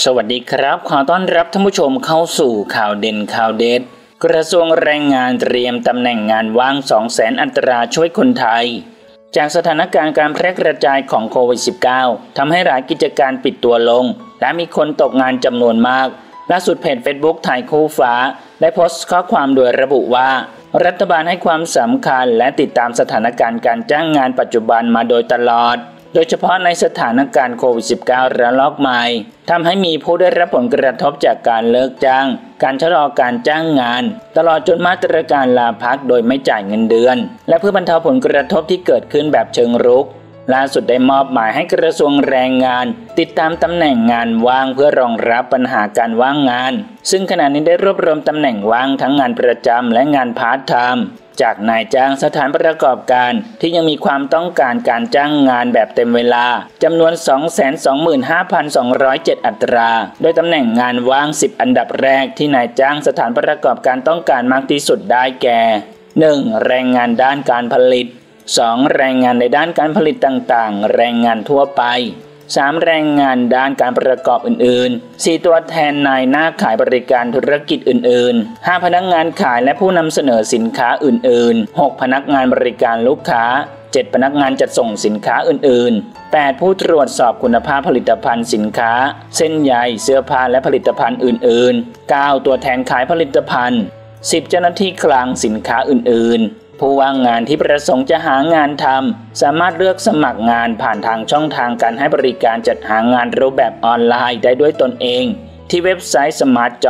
สวัสดีครับขอต้อนรับท่านผู้ชมเข้าสู่ข่าวเด่นข่าวเด็ดกระทรวงแรงงานเตรียมตำแหน่งงานว่าง 200,000 อัตราช่วยคนไทยจากสถานการณ์การแพร่กระจายของโควิด -19 ทำให้หลายกิจการปิดตัวลงและมีคนตกงานจำนวนมากล่าสุดเพจ Facebook ไทยคู่ฟ้าได้โพสต์ข้อความโดยระบุว่ารัฐบาลให้ความสำคัญและติดตามสถานการณ์การจ้างงานปัจจุบันมาโดยตลอดโดยเฉพาะในสถานการณ์โควิด -19 ระลอกใหม่ทำให้มีผู้ได้รับผลกระทบจากการเลิกจ้างการชะลอการจ้างงานตลอดจนมาตรการลาพักโดยไม่จ่ายเงินเดือนและเพื่อบรรเทาผลกระทบที่เกิดขึ้นแบบเชิงรุกล่าสุดได้มอบหมายให้กระทรวงแรงงานติดตามตำแหน่งงานว่างเพื่อรองรับปัญหาการว่างงานซึ่งขณะนี้ได้รวบรวมตำแหน่งว่างทั้งงานประจำและงานพาร์ทไทม์จากนายจ้างสถานประกอบการที่ยังมีความต้องการการจ้างงานแบบเต็มเวลาจำนวน 225,207 อัตราโดยตำแหน่งงานว่าง 10 อันดับแรกที่นายจ้างสถานประกอบการต้องการมากที่สุดได้แก่ 1. แรงงานด้านการผลิต 2. แรงงานในด้านการผลิตต่างๆแรงงานทั่วไป 3. แรงงานด้านการประกอบอื่นๆ 4. ตัวแทนนายหน้าขายบริการธุรกิจอื่นๆ 5. พนักงานขายและผู้นำเสนอสินค้าอื่นๆ 6. พนักงานบริการลูกค้า 7. พนักงานจัดส่งสินค้าอื่นๆ 8. ผู้ตรวจสอบคุณภาพผลิตภัณฑ์สินค้าเส้นใยเสื้อผ้าและผลิตภัณฑ์อื่นๆ 9. ตัวแทนขายผลิตภัณฑ์ 10. เจ้าหน้าที่คลังสินค้าอื่นๆผู้ว่างงานที่ประสงค์จะหางานทำสามารถเลือกสมัครงานผ่านทางช่องทางการให้บริการจัดหางานรูปแบบออนไลน์ได้ด้วยตนเองที่เว็บไซต์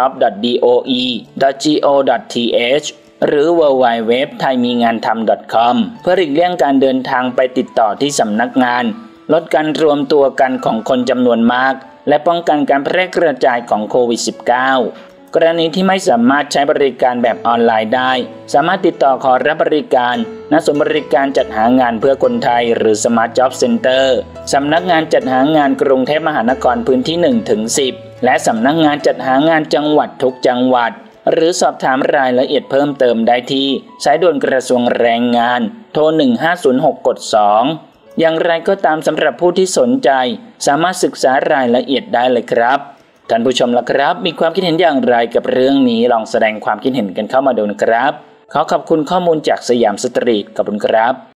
smartjob.doe.go.th หรือ www.thaimingantham.com เพื่อหลีกเลี่ยงการเดินทางไปติดต่อที่สำนักงานลดการรวมตัวกันของคนจำนวนมากและป้องกันการแพร่กระจายของโควิด -19กรณีที่ไม่สามารถใช้บริการแบบออนไลน์ได้สามารถติดต่อขอรับบริการณศูนย์บริการจัดหางานเพื่อคนไทยหรือ Smart Job Center สำนักงานจัดหางานกรุงเทพมหานครพื้นที่ 1-10 และสำนักงานจัดหางานจังหวัดทุกจังหวัดหรือสอบถามรายละเอียดเพิ่มเติมได้ที่สายด่วนกระทรวงแรงงานโทร 1506 กด 2 อย่างไรก็ตามสำหรับผู้ที่สนใจสามารถศึกษารายละเอียดได้เลยครับท่านผู้ชมล่ะครับมีความคิดเห็นอย่างไรกับเรื่องนี้ลองแสดงความคิดเห็นกันเข้ามาดูนะครับขอขอบคุณข้อมูลจากสยามสตรีทขอบคุณครับ